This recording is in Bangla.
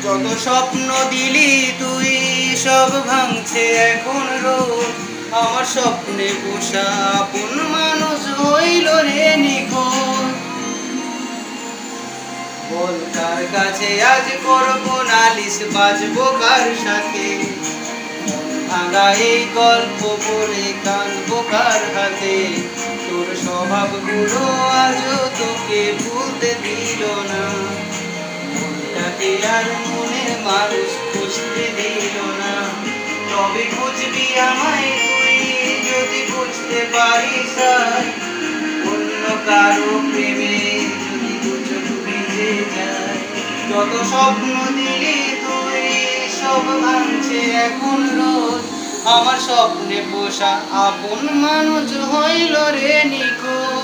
যত স্বপ্ন দিলি তুই সব ভাঙছে এখন রোদ। আমার স্বপ্নে পোষা আপন মানুষ হইল রে নিখোঁজ। বল কার কাছে আজ করবো নালিশ, বাজবো কার সাথে? ভাঙা এই গল্প পড়ে কাঁদবো কার হাতে? তোর স্বভাবগুলো আজও তোকে ভুলতে দিল না, মনটাকে আর মনের মানুষ বুঝতে দিল না। তবে বুঝবি আমায় তুই যদি বুঝতে পারিস আর, অন্য কারো প্রেমে যদি দু চোখ ভিজে যায়। যত স্বপ্ন দিলি তুই সব ভাঙছে এখন রোদ। আমার স্বপ্নে পোষা আপন মানুষ হইল রে নিখোঁজ।